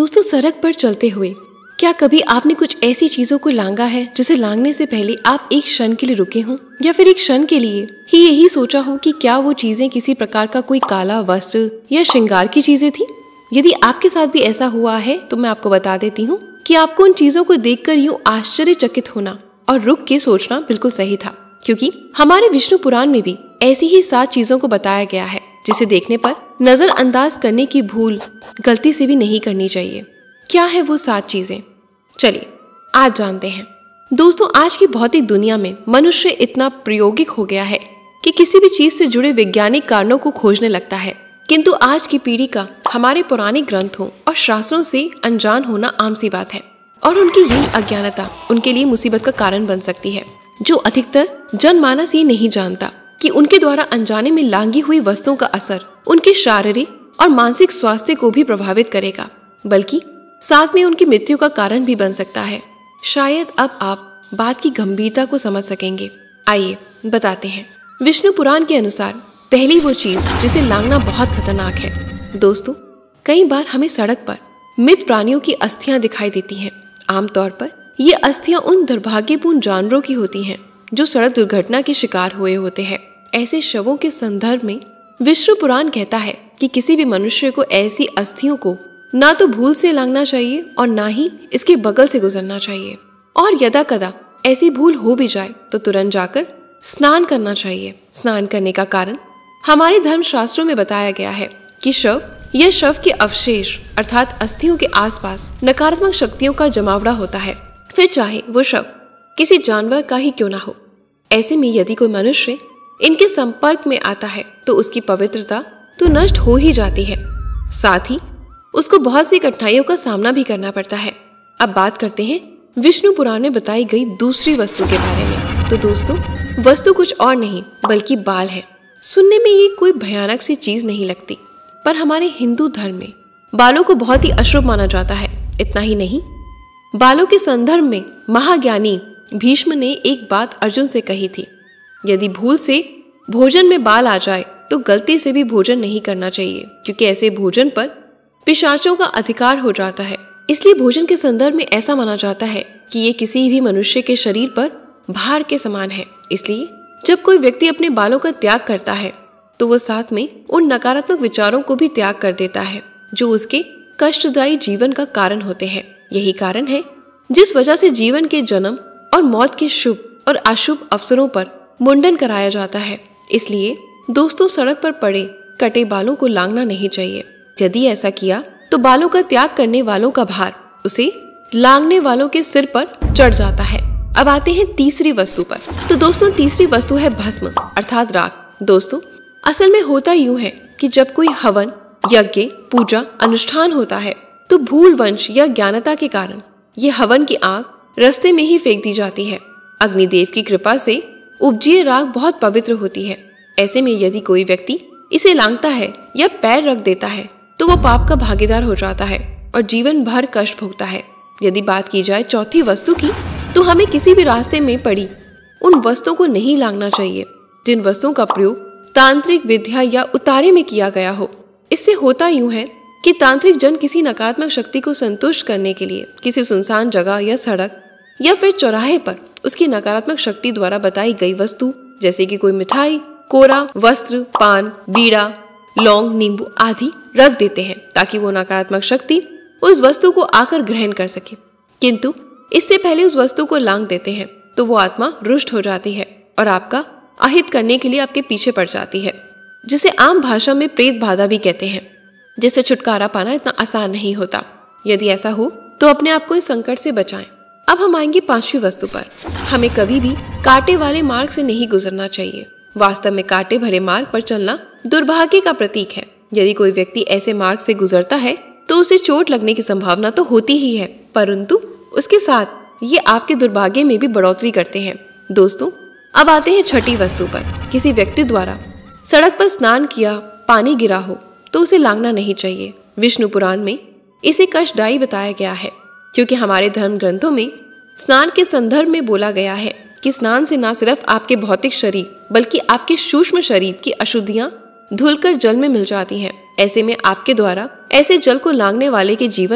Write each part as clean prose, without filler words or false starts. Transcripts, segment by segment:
दोस्तों, सड़क पर चलते हुए क्या कभी आपने कुछ ऐसी चीजों को लांगा है जिसे लांगने से पहले आप एक क्षण के लिए रुके हों, या फिर एक क्षण के लिए ही यही सोचा हो कि क्या वो चीजें किसी प्रकार का कोई काला वस्त्र या श्रृंगार की चीजें थी? यदि आपके साथ भी ऐसा हुआ है तो मैं आपको बता देती हूँ कि आपको उन चीजों को देखकर यूं आश्चर्यचकित होना और रुक के सोचना बिल्कुल सही था, क्योंकि हमारे विष्णु पुराण में भी ऐसी ही 7 चीजों को बताया गया है जिसे देखने पर नजरअंदाज करने की भूल गलती से भी नहीं करनी चाहिए। क्या है वो 7 चीजें? चलिए आज जानते हैं। दोस्तों, आज की भौतिक दुनिया में मनुष्य इतना प्रायोगिक हो गया है कि किसी भी चीज से जुड़े वैज्ञानिक कारणों को खोजने लगता है, किंतु आज की पीढ़ी का हमारे पुराने ग्रंथों और शास्त्रों से अनजान होना आम सी बात है, और उनकी यही अज्ञानता उनके लिए मुसीबत का कारण बन सकती है। जो अधिकतर जनमानस ये नहीं जानता कि उनके द्वारा अनजाने में लांगी हुई वस्तुओं का असर उनके शारीरिक और मानसिक स्वास्थ्य को भी प्रभावित करेगा, बल्कि साथ में उनकी मृत्यु का कारण भी बन सकता है। शायद अब आप बात की गंभीरता को समझ सकेंगे। आइए बताते हैं। विष्णु पुराण के अनुसार पहली वो चीज जिसे लांगना बहुत खतरनाक है। दोस्तों, कई बार हमें सड़क पर मृत प्राणियों की अस्थियां दिखाई देती हैं। आमतौर पर ये अस्थियां उन दुर्भाग्यपूर्ण जानवरों की होती हैं जो सड़क दुर्घटना के शिकार हुए होते हैं। ऐसे शवों के संदर्भ में विष्णु पुराण कहता है कि किसी भी मनुष्य को ऐसी अस्थियों को ना तो भूल से लांघना चाहिए और ना ही इसके बगल से गुजरना चाहिए, और यदा कदा ऐसी भूल हो भी जाए तो तुरंत जाकर स्नान करना चाहिए। स्नान करने का कारण हमारे धर्म शास्त्रों में बताया गया है कि शव या शव के अवशेष अर्थात अस्थियों के आसपास नकारात्मक शक्तियों का जमावड़ा होता है, फिर चाहे वो शव किसी जानवर का ही क्यों ना हो। ऐसे में यदि कोई मनुष्य इनके संपर्क में आता है तो उसकी पवित्रता तो नष्ट हो ही जाती है, साथ ही उसको बहुत सी कठिनाइयों का सामना भी करना पड़ता है। अब बात करते हैं विष्णु पुराण में बताई गई दूसरी वस्तु के बारे में। तो दोस्तों, वस्तु कुछ और नहीं बल्कि बाल है। सुनने में ये कोई भयानक सी चीज नहीं लगती, पर हमारे हिंदू धर्म में बालों को बहुत ही अशुभ माना जाता है। इतना ही नहीं, बालों के संदर्भ में महाज्ञानी भीष्म ने एक बात अर्जुन से कही थी, यदि भूल से भोजन में बाल आ जाए तो गलती से भी भोजन नहीं करना चाहिए, क्योंकि ऐसे भोजन पर पिशाचों का अधिकार हो जाता है। इसलिए भोजन के संदर्भ में ऐसा माना जाता है कि ये किसी भी मनुष्य के शरीर पर भार के समान है। इसलिए जब कोई व्यक्ति अपने बालों का त्याग करता है तो वो साथ में उन नकारात्मक विचारों को भी त्याग कर देता है जो उसके कष्टदायी जीवन का कारण होते हैं। यही कारण है जिस वजह से जीवन के जन्म और मौत के शुभ और अशुभ अवसरों पर मुंडन कराया जाता है। इसलिए दोस्तों, सड़क पर पड़े कटे बालों को लांघना नहीं चाहिए। यदि ऐसा किया तो बालों का त्याग करने वालों का भार उसे लांघने वालों के सिर पर चढ़ जाता है। अब आते हैं तीसरी वस्तु पर। तो दोस्तों, तीसरी वस्तु है भस्म अर्थात राख। दोस्तों, असल में होता यूं है कि जब कोई हवन, यज्ञ, पूजा, अनुष्ठान होता है तो भूल वंश या ज्ञानता के कारण ये हवन की आग रास्ते में ही फेंक दी जाती है। अग्निदेव की कृपा से उपजी राख बहुत पवित्र होती है। ऐसे में यदि कोई व्यक्ति इसे लांघता है या पैर रख देता है तो वो पाप का भागीदार हो जाता है और जीवन भर कष्ट भोगता है। यदि बात की जाए चौथी वस्तु की, तो हमें किसी भी रास्ते में पड़ी उन वस्तुओं को नहीं लांघना चाहिए जिन वस्तुओं का प्रयोग तांत्रिक विद्या या उतारे में किया गया हो। इससे होता यूं है कि तांत्रिक जन किसी नकारात्मक शक्ति को संतुष्ट करने के लिए किसी सुनसान जगह या सड़क या फिर चौराहे पर उसकी नकारात्मक शक्ति द्वारा बताई गई वस्तु, जैसे कि कोई मिठाई, कोरा वस्त्र, पान, बीड़ा, लौंग, नींबू आदि रख देते हैं ताकि वो नकारात्मक शक्ति उस वस्तु को आकर ग्रहण कर सके। किंतु इससे पहले उस वस्तु को लांघ देते हैं तो वो आत्मा रुष्ट हो जाती है और आपका अहित करने के लिए आपके पीछे पड़ जाती है, जिसे आम भाषा में प्रेत बाधा भी कहते हैं, जिससे छुटकारा पाना इतना आसान नहीं होता। यदि ऐसा हो तो अपने आप को इस संकट से बचाएं। अब हम आएंगे 5वीं वस्तु पर। हमें कभी भी कांटे वाले मार्ग से नहीं गुजरना चाहिए। वास्तव में कांटे भरे मार्ग पर चलना दुर्भाग्य का प्रतीक है। यदि कोई व्यक्ति ऐसे मार्ग से गुजरता है तो उसे चोट लगने की संभावना तो होती ही है, परंतु उसके साथ ये आपके दुर्भाग्य में भी बढ़ोतरी करते हैं। दोस्तों, अब आते हैं 6ठी वस्तु पर। किसी व्यक्ति द्वारा सड़क पर स्नान किया पानी गिरा हो तो उसे लांघना नहीं चाहिए। विष्णु पुराण में इसे कष्टदायी बताया गया है, क्योंकि हमारे धर्म ग्रंथों में स्नान के संदर्भ में बोला गया है कि स्नान से न सिर्फ आपके भौतिक शरीर बल्कि आपके सूक्ष्म शरीर की अशुद्धियां धुलकर जल में मिल जाती हैं। ऐसे में आपके द्वारा ऐसे जल को लांघने वाले के जीवन में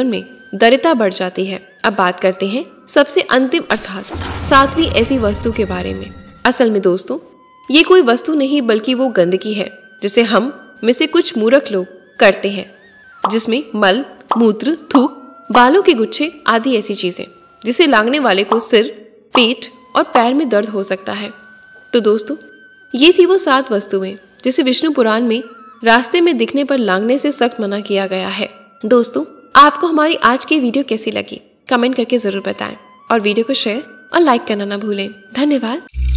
दरिद्रता बढ़ जाती है। अब बात करते हैं सबसे अंतिम अर्थात 7वीं ऐसी वस्तु के बारे में। असल में दोस्तों, ये कोई वस्तु नहीं बल्कि वो गंदगी है जिसे हम में से कुछ मूर्ख लोग करते हैं, जिसमें मल, मूत्र, थूक, बालों के गुच्छे आदि ऐसी चीजें जिसे लांघने वाले को सिर, पेट और पैर में दर्द हो सकता है। तो दोस्तों, ये थी वो 7 वस्तुएं जिसे विष्णु पुराण में रास्ते में दिखने पर लांघने से सख्त मना किया गया है। दोस्तों, आपको हमारी आज की वीडियो कैसी लगी कमेंट करके जरूर बताएं और वीडियो को शेयर और लाइक करना ना भूलें। धन्यवाद।